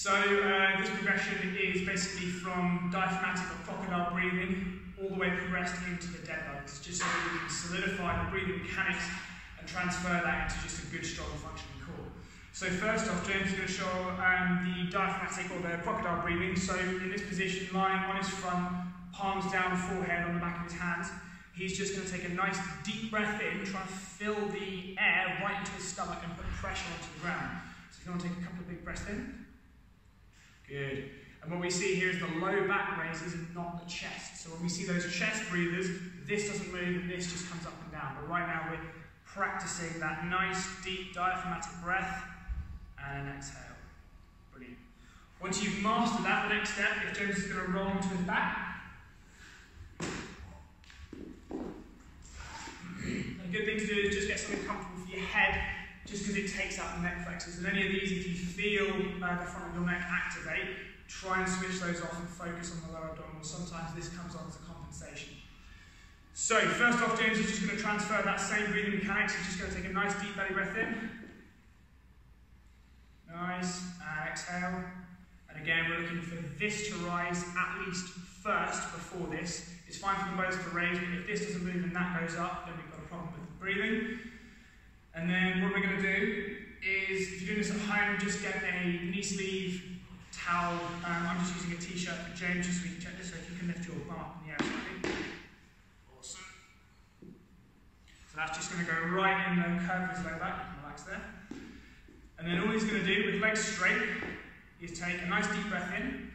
So this progression is basically from diaphragmatic or crocodile breathing all the way progressed into the dead bug. It's just so that we can solidify the breathing mechanics and transfer that into just a good, strong, functioning core. So first off, James is going to show the diaphragmatic or the crocodile breathing. So in this position, lying on his front, palms down, forehead on the back of his hands, he's just going to take a nice deep breath in, try and fill the air right into his stomach and put pressure onto the ground. So he's going to take a couple of big breaths in. Good. And what we see here is the low back raises and not the chest. So when we see those chest breathers, this doesn't move and this just comes up and down. But right now we're practicing that nice, deep, diaphragmatic breath and an exhale. Brilliant. Once you've mastered that, the next step, if James is going to roll onto his back. A good thing to do is just get something comfortable for your head, just because it takes out the neck flexors. And any of these, if you feel the front of your neck activate, try and switch those off and focus on the lower abdominals. Sometimes this comes on as a compensation. So first off, James is just going to transfer that same breathing mechanics. He's just going to take a nice deep belly breath in. Nice. And exhale. And again, we're looking for this to rise at least first before this. It's fine for them both to raise, but if this doesn't move and that goes up, then we've got a problem with the breathing. And then what we're going to do is, if you're doing this at home, just get a knee sleeve towel. I'm just using a t-shirt for James, just so we can check this. So if you can lift your bum up in the air slightly. Awesome. So that's just going to go right in the curve of his lower back. You can relax there. And then all he's going to do, with legs straight, is take a nice deep breath in.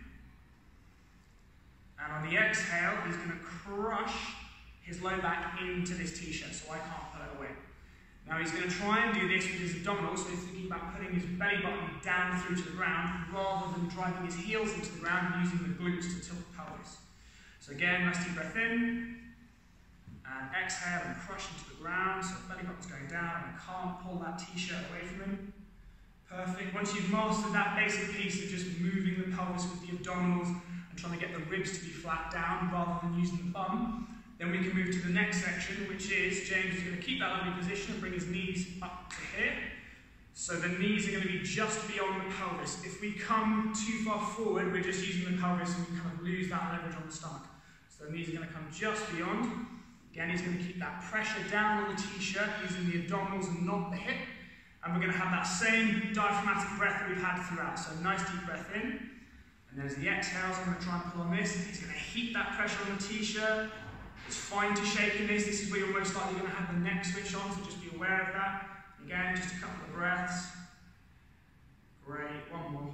And on the exhale, he's going to crush his low back into this t-shirt, so I can't pull it away. Now he's going to try and do this with his abdominals, so he's thinking about putting his belly button down through to the ground, rather than driving his heels into the ground and using the glutes to tilt the pelvis. So again, nice deep breath in, and exhale and crush into the ground, so the belly button's going down, and I can't pull that t-shirt away from him. Perfect. Once you've mastered that basic piece of just moving the pelvis with the abdominals and trying to get the ribs to be flat down rather than using the bum, then we can move to the next section, which is James is going to keep that lovely position and bring his knees up to here. So the knees are going to be just beyond the pelvis. If we come too far forward, we're just using the pelvis and we kind of lose that leverage on the stomach. So the knees are going to come just beyond. Again, he's going to keep that pressure down on the t-shirt using the abdominals and not the hip. And we're going to have that same diaphragmatic breath that we've had throughout. So nice deep breath in. And then as the exhales, I'm going to try and pull on this. He's going to heat that pressure on the t-shirt. It's fine to shake in this. This is where you're most likely going to have the neck switch on, so just be aware of that. Again, just a couple of breaths. Great, one more.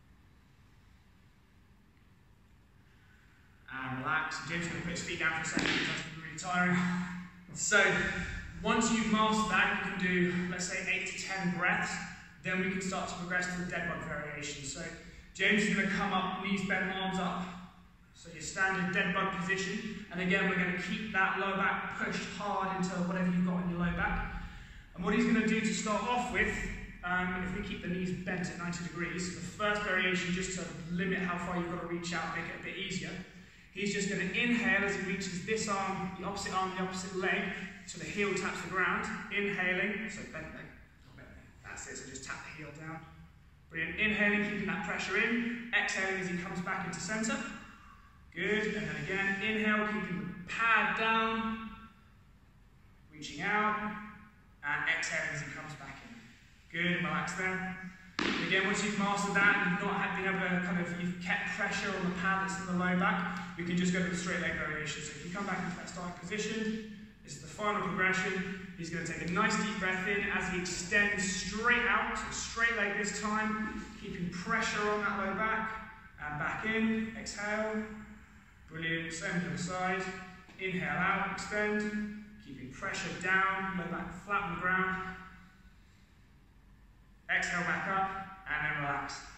And relax. James is going to put his feet down for a second because that's going to be really tiring. So, once you've mastered that, you can do, let's say, 8 to 10 breaths. Then we can start to progress to the dead bug variation. So, James is going to come up, knees bent, arms up. So your standard dead bug position, and again we're going to keep that lower back pushed hard into whatever you've got in your low back. And what he's going to do to start off with, if we keep the knees bent at 90 degrees, the first variation, just to limit how far you've got to reach out, make it a bit easier, he's just going to inhale as he reaches this arm, the opposite leg, so the heel taps the ground, inhaling, so bent leg, that's it, so just tap the heel down. Brilliant, inhaling, keeping that pressure in, exhaling as he comes back into centre. Good, and then again, inhale, keeping the pad down, reaching out, and exhaling as he comes back in. Good, and relax there. And again, once you've mastered that, and you've not been able to you've kept pressure on the pad that's in the low back, we can just go to the straight leg variation. So if you come back into that starting position, this is the final progression. He's going to take a nice deep breath in as he extends straight out, so straight leg this time, keeping pressure on that low back, and back in, exhale. Brilliant, same to the side, inhale out, extend, keeping pressure down, low back flat on the ground, exhale back up, and then relax.